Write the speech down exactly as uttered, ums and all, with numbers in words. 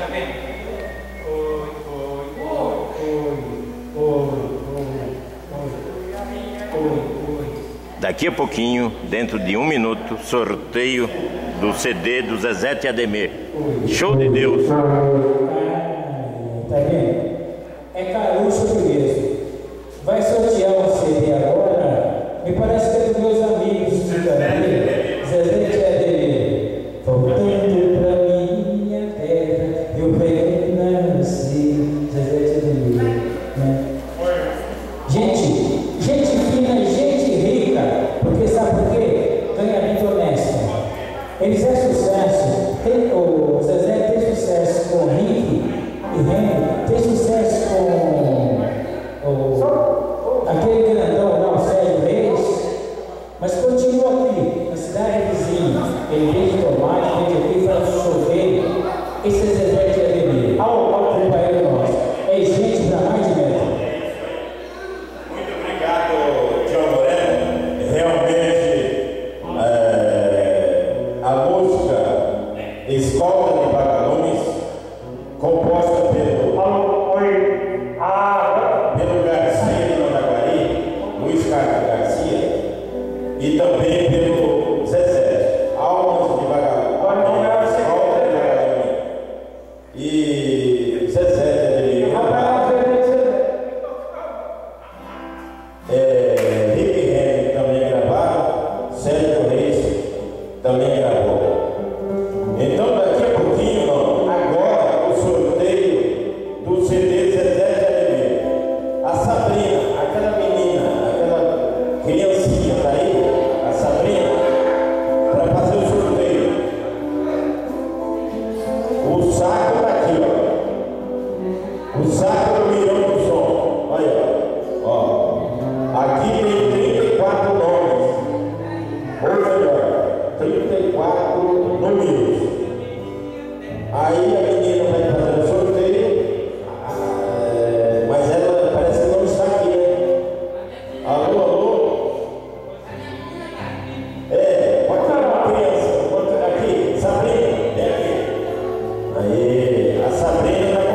Daqui a pouquinho, dentro de um minuto, sorteio do C D do Zezete e Ademir. Show de Deus! Tá vendo? É carucho mesmo. Vai sortear um C D agora? Me parece que é dos meus amigos de Zezete e Ademir. Voltando pra minha terra, eu venho nascer. Zezete e Ademir, né? Gente, gente fina, gente rica, porque sabe por quê? Ganha vida honesta. Eles é sucesso. Tem, o Zezé tem sucesso com o Rick e Remy, tem sucesso com o, aquele grandão lá, o Sérgio Reis, mas continua aqui, na cidade vizinha. Ele vende tomate, vende aqui, faz chover. Esse é Zezé de Ademir. Ao ao companheiro nosso. É gente para mais de metro. Muito obrigado, João Moreno. Realmente, é, a música Escola de Vagalumes, composta pelo, Oi. Ah, pelo Garcia de Mandaguari, Luiz Carlos Garcia, e também pelo Zezé, Almas de Vagalumes, Escola de Vagalumes, e Zezé de Ademir. É, Rick e Remy também gravaram, Sérgio Reis também gravou. Então daqui a pouquinho, ó, agora o sorteio do C D Zezé de Ademir. A Sabrina, aquela menina, aquela criancinha tá aí, a Sabrina, para fazer o sorteio. O saco tá aqui, ó. O saco do Mirão do Som. Olha, ó. Aqui tem trinta e quatro nomes. Ou melhor, trinta e quatro números. Aí a menina vai fazer o sorteio, ah, mas ela parece que não está aqui, né? Alô, alô? É, pode falar, criança, pode aqui, Sabrina, vem aqui. Aí, a Sabrina vai